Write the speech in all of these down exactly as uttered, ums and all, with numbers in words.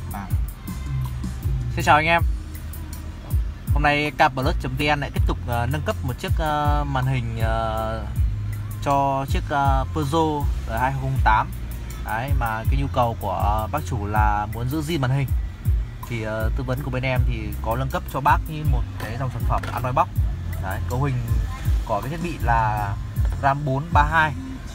À. Xin chào anh em. Hôm nay Kplus.vn lại tiếp tục uh, nâng cấp một chiếc uh, màn hình uh, cho chiếc uh, Peugeot hai không không tám. Đấy, mà cái nhu cầu của uh, bác chủ là muốn giữ zin màn hình. Thì uh, tư vấn của bên em thì có nâng cấp cho bác như một cái dòng sản phẩm Android Box. Đấy, cấu hình của cái thiết bị là RAM bốn ba hai.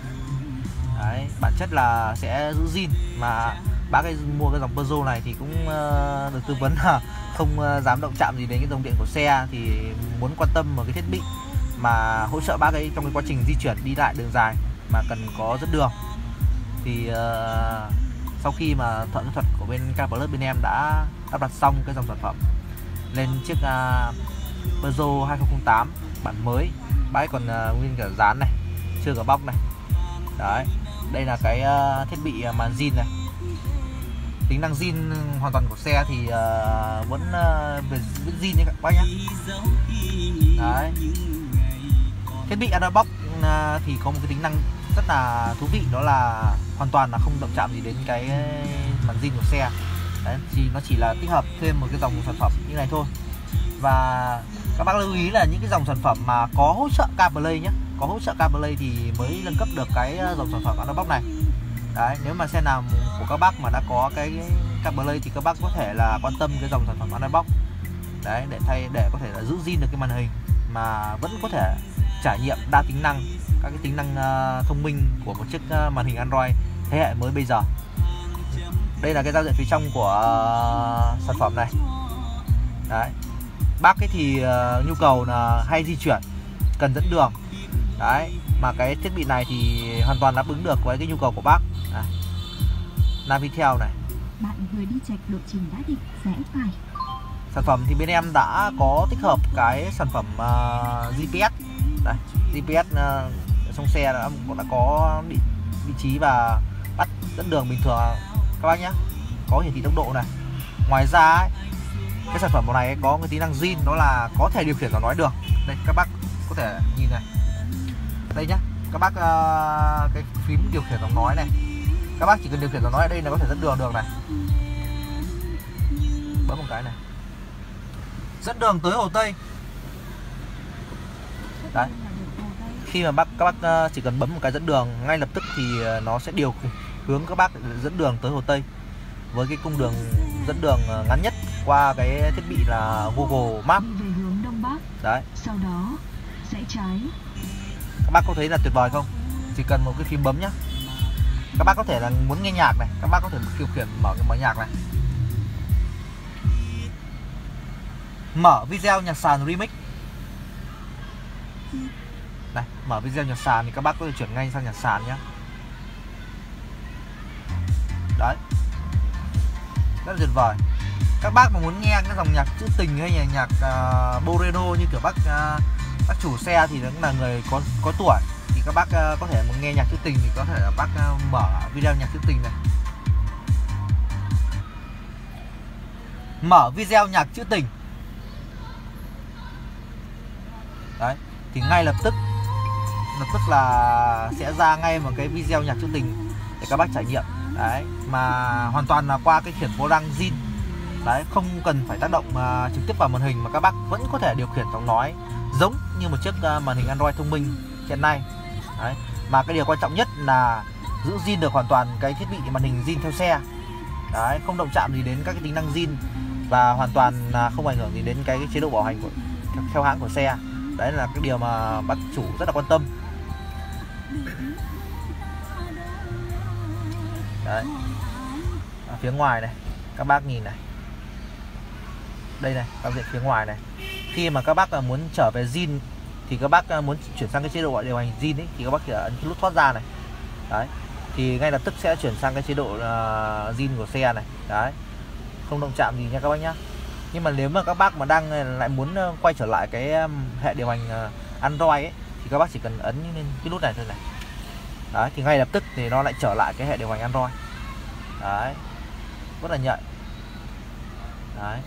Đấy, bản chất là sẽ giữ zin, mà bác ấy mua cái dòng Peugeot này thì cũng uh, được tư vấn là không uh, dám động chạm gì đến cái dòng điện của xe, thì muốn quan tâm vào cái thiết bị mà hỗ trợ bác ấy trong cái quá trình di chuyển đi lại đường dài mà cần có dẫn đường. Thì uh, sau khi mà thợ kỹ thuật của bên Kplus bên em đã lắp đặt xong cái dòng sản phẩm lên chiếc uh, Peugeot hai không không tám bản mới, bác ấy còn uh, nguyên cả dán này, chưa cả bóc này. Đấy, đây là cái uh, thiết bị màn zin này. Tính năng zin hoàn toàn của xe thì uh, vẫn uh, về zin như các bác nhé. Đấy, thiết bị Android Box uh, thì có một cái tính năng rất là thú vị, đó là hoàn toàn là không động chạm gì đến cái màn zin của xe. Đấy, thì nó chỉ là tích hợp thêm một cái dòng sản phẩm như này thôi. Và các bác lưu ý là những cái dòng sản phẩm mà có hỗ trợ CarPlay nhé, có hỗ trợ CarPlay thì mới nâng cấp được cái dòng sản phẩm Android Box này. Đấy, nếu mà xe nào của các bác mà đã có cái CarPlay thì các bác có thể là quan tâm cái dòng sản phẩm Android Box. Đấy, để thay để có thể là giữ zin được cái màn hình mà vẫn có thể trải nghiệm đa tính năng, các cái tính năng uh, thông minh của một chiếc uh, màn hình Android thế hệ mới bây giờ. Đây là cái giao diện phía trong của uh, sản phẩm này. Đấy, bác ấy thì uh, nhu cầu là hay di chuyển, cần dẫn đường. Đấy, mà cái thiết bị này thì hoàn toàn đáp ứng được với cái nhu cầu của bác. À, Navitel này. Bạn vừa đi chạch lộ trình đã định, rẽ phải. Sản phẩm thì bên em đã có tích hợp cái sản phẩm uh, giê pê ét. Đây, giê pê ét uh, trong xe đã, đã có vị, vị trí và bắt dẫn đường bình thường các bác nhé. Có hiển thị tốc độ này. Ngoài ra ấy, cái sản phẩm này có cái tính năng zin, đó là có thể điều khiển giọng nói được. Đây, các bác có thể nhìn này. Đây nhá, các bác uh, cái phím điều khiển giọng nói này, các bác chỉ cần điều khiển giọng nói ở đây là có thể dẫn đường được này. Bấm một cái này, dẫn đường tới Hồ Tây. Đấy, khi mà bác các bác chỉ cần bấm một cái dẫn đường, ngay lập tức thì nó sẽ điều hướng các bác dẫn đường tới Hồ Tây với cái cung đường dẫn đường ngắn nhất qua cái thiết bị là Google Maps. Về hướng đông bắc. Đấy, sau đó sẽ trái. Các bác có thấy là tuyệt vời không? Chỉ cần một cái phím bấm nhá. Các bác có thể là muốn nghe nhạc này, các bác có thể điều khiển mở mở nhạc này. Mở video nhạc sàn remix. Này, mở video nhạc sàn thì các bác có thể chuyển ngay sang nhạc sàn nhé. Đấy, rất là tuyệt vời. Các bác mà muốn nghe cái dòng nhạc trữ tình hay là nhạc uh, bolero như kiểu bác uh, bác chủ xe thì cũng là người có có tuổi, thì các bác uh, có thể muốn nghe nhạc trữ tình thì có thể là bác uh, mở video nhạc trữ tình này. Mở video nhạc trữ tình. Đấy, thì ngay lập tức lập tức là sẽ ra ngay một cái video nhạc trữ tình để các bác trải nghiệm. Đấy, mà hoàn toàn là qua cái khiển vô lăng zin. Đấy, không cần phải tác động uh, trực tiếp vào màn hình mà các bác vẫn có thể điều khiển giọng nói giống như một chiếc uh, màn hình Android thông minh hiện nay. Đấy, mà cái điều quan trọng nhất là giữ zin được hoàn toàn cái thiết bị màn hình zin theo xe. Đấy, không động chạm gì đến các cái tính năng zin và hoàn toàn là không ảnh hưởng gì đến cái, cái chế độ bảo hành của theo, theo hãng của xe. Đấy là cái điều mà bác chủ rất là quan tâm. Đấy, ở phía ngoài này các bác nhìn này, đây này, giao diện phía ngoài này. Khi mà các bác muốn trở về zin thì các bác muốn chuyển sang cái chế độ điều hành zin ấy, thì các bác chỉ ấn cái nút thoát ra này. Đấy, thì ngay lập tức sẽ chuyển sang cái chế độ uh, zin của xe này. Đấy, không động chạm gì nha các bác nhá. Nhưng mà nếu mà các bác mà đang lại muốn quay trở lại cái hệ điều hành Android ấy, thì các bác chỉ cần ấn lên cái nút này thôi này. Đấy, thì ngay lập tức thì nó lại trở lại cái hệ điều hành Android. Đấy, rất là nhạy. Đấy,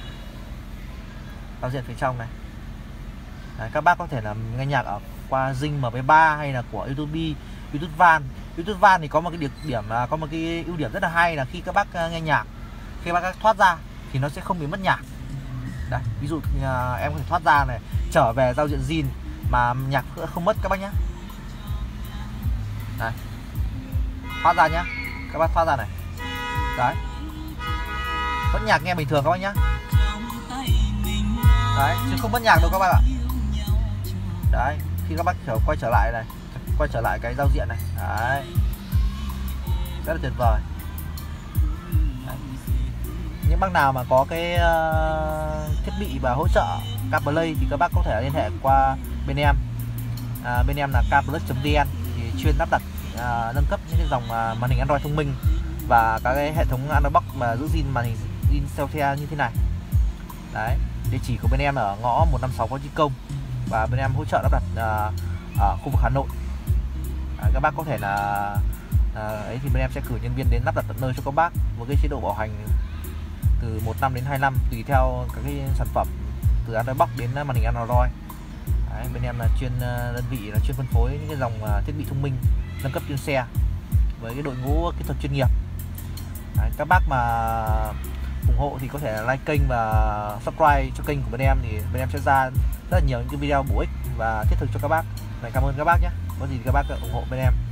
giao diện phía trong này. Đấy, các bác có thể là nghe nhạc ở qua Zing em pê ba hay là của YouTube, YouTube Van. YouTube Van thì có một cái điểm, điểm có một cái ưu điểm rất là hay là khi các bác nghe nhạc khi bác thoát ra thì nó sẽ không bị mất nhạc. Đấy, ví dụ uh, em có thể thoát ra này, trở về giao diện zin mà nhạc không mất các bác nhé. Đấy, thoát ra nhá, các bác thoát ra này. Đấy, vẫn nhạc nghe bình thường các bác nhá. Đấy, chứ không mất nhạc đâu các bác ạ. Đấy, khi các bác trở quay trở lại này, quay trở lại cái giao diện này. Đấy, rất là tuyệt vời. Đấy. Những bác nào mà có cái uh, thiết bị và hỗ trợ CarPlay thì các bác có thể liên hệ qua bên em. À, bên em là carplus chấm vn thì chuyên lắp đặt uh, nâng cấp những cái dòng uh, màn hình Android thông minh và các cái hệ thống Android Box mà giữ zin màn hình zin Celtia như thế này. Đấy, địa chỉ của bên em ở ngõ một năm sáu Võ Chí Công và bên em hỗ trợ lắp đặt uh, ở khu vực Hà Nội. À, các bác có thể là à, ấy thì bên em sẽ cử nhân viên đến lắp đặt tận nơi cho các bác với cái chế độ bảo hành từ một năm đến hai năm tùy theo các cái sản phẩm từ Android Box đến màn hình Android. Đấy, bên em là chuyên đơn vị là chuyên phân phối những cái dòng thiết bị thông minh nâng cấp trên xe với cái đội ngũ kỹ thuật chuyên nghiệp. Đấy, các bác mà ủng hộ thì có thể like kênh và subscribe cho kênh của bên em thì bên em sẽ ra rất là nhiều những cái video bổ ích và thiết thực cho các bác. Này, cảm ơn các bác nhé. Có gì thì các bác ủng hộ bên em.